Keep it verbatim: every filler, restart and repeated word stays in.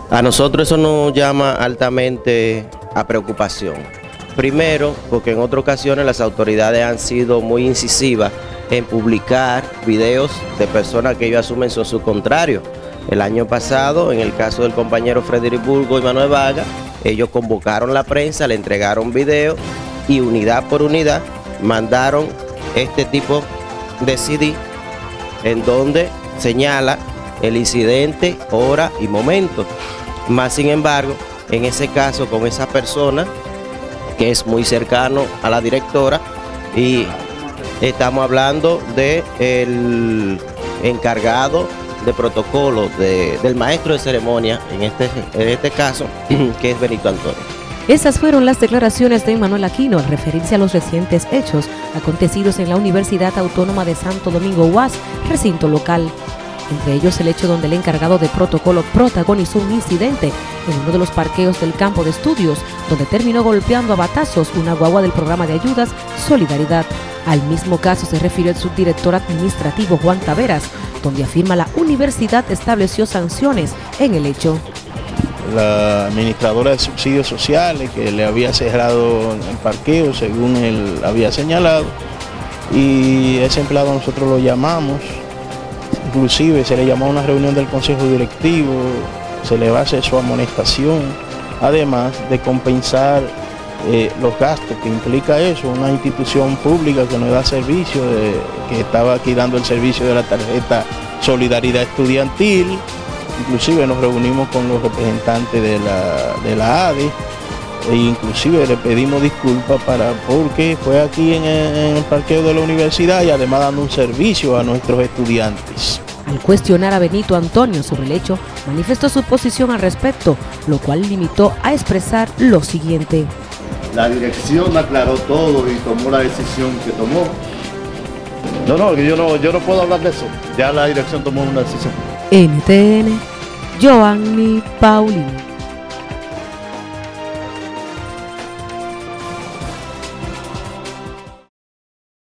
A nosotros eso nos llama altamente a preocupación. Primero, porque en otras ocasiones las autoridades han sido muy incisivas en publicar videos de personas que ellos asumen son sus contrarios. El año pasado, en el caso del compañero Frederick Burgos y Manuel Vargas, ellos convocaron la prensa, le entregaron videos y unidad por unidad mandaron este tipo de C D en donde señala el incidente, hora y momento. Más sin embargo, en ese caso con esa persona que es muy cercano a la directora, y estamos hablando del encargado de protocolo de, del maestro de ceremonia en este, en este caso, que es Benito Antonio. Esas fueron las declaraciones de Manuel Aquino al referirse a los recientes hechos acontecidos en la Universidad Autónoma de Santo Domingo U A S, recinto local. Entre ellos el hecho donde el encargado de protocolo protagonizó un incidente en uno de los parqueos del campo de estudios, donde terminó golpeando a batazos una guagua del programa de ayudas Solidaridad. Al mismo caso se refirió el subdirector administrativo Juan Taveras, donde afirma la universidad estableció sanciones en el hecho. La administradora de subsidios sociales que le había cerrado el parqueo según él había señalado, y ese empleado nosotros lo llamamos, inclusive se le llamó a una reunión del consejo directivo, se le va a hacer su amonestación, además de compensar eh, los gastos que implica eso, una institución pública que nos da servicio, de, que estaba aquí dando el servicio de la tarjeta Solidaridad Estudiantil. Inclusive nos reunimos con los representantes de la, de la A D E, e inclusive le pedimos disculpas para, porque fue aquí en el, en el parqueo de la universidad y además dando un servicio a nuestros estudiantes. Al cuestionar a Benito Antonio sobre el hecho, manifestó su posición al respecto, lo cual limitó a expresar lo siguiente. La dirección aclaró todo y tomó la decisión que tomó. No, no, yo no, yo no puedo hablar de eso. Ya la dirección tomó una decisión. N T N, Joanny Paulino.